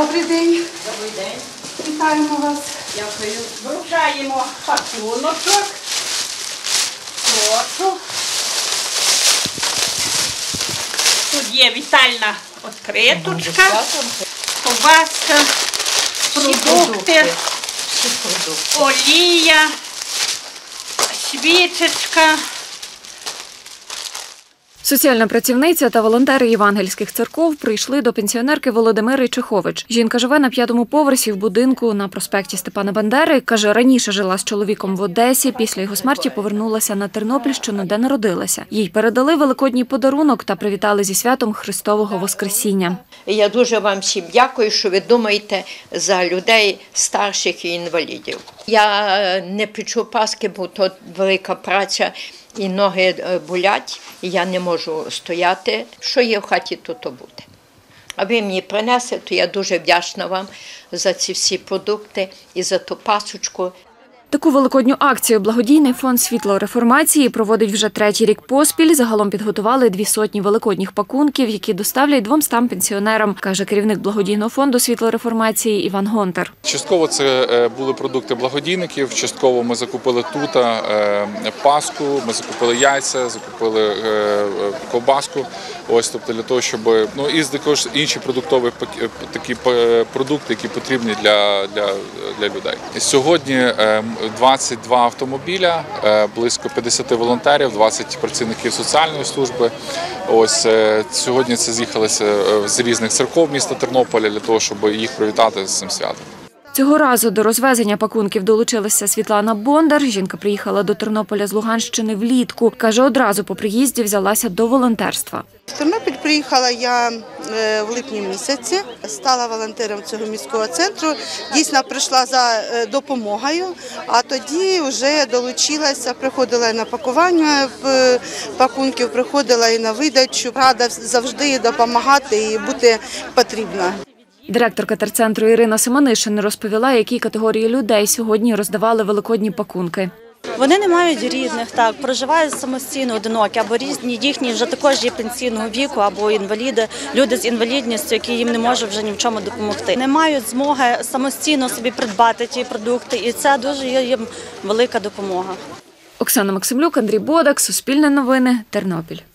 Добрий день. Добрий день. Вітаємо вас. Дякую. Вручаємо пакуночок. Прошу. Тут є вітальна відкриточка, ковбаска, продукти, олія, свічечка. Соціальна працівниця та волонтери євангельських церков прийшли до пенсіонерки Володимири Чехович. Жінка живе на 5-му поверсі в будинку на проспекті Степана Бандери. Каже, раніше жила з чоловіком в Одесі, після його смерті повернулася на Тернопільщину, де народилася. Їй передали великодній подарунок та привітали зі святом Христового Воскресіння. Я дуже вам всім дякую, що ви думаєте за людей старших і інвалідів. Я не печу паски, бо то велика праця. І ноги болять, і я не можу стояти. Що є в хаті, то буде. А ви мені принесли, то я дуже вдячна вам за ці всі продукти і за ту пасочку. Таку великодню акцію благодійний фонд «Світло реформації» проводить вже 3-й рік поспіль. Загалом підготували 200 великодніх пакунків, які доставлять 200 пенсіонерам, каже керівник благодійного фонду «Світло реформації» Іван Гонтар. Частково це були продукти благодійників, частково ми закупили тут паску, ми закупили яйця, закупили ковбаску. Ось, тобто для того, щоб і також інші продуктові такі продукти, які потрібні для людей. Сьогодні 22 автомобіля, близько 50 волонтерів, 20 працівників соціальної служби. Ось сьогодні це з'їхалися з різних церков міста Тернополя для того, щоб їх привітати з цим святом. Цього разу до розвезення пакунків долучилася Світлана Бондар. Жінка приїхала до Тернополя з Луганщини влітку. Каже, одразу по приїзді взялася до волонтерства. В Тернопіль приїхала я в липні місяці, стала волонтером цього міського центру. Дійсно, прийшла за допомогою, а тоді вже долучилася, приходила і на пакування пакунків, приходила і на видачу. Рада завжди допомагати і бути потрібна. Директорка терцентру Ірина Семенишин розповіла, які категорії людей сьогодні роздавали великодні пакунки. Вони не мають рідних, проживають самостійно, одинокі, або різні їхні вже також є пенсійного віку, або інваліди, люди з інвалідністю, які їм не можуть вже ні в чому допомогти. Не мають змоги самостійно собі придбати ті продукти, і це дуже є їм велика допомога. Оксана Максимлюк, Андрій Бодак, Суспільне новини, Тернопіль.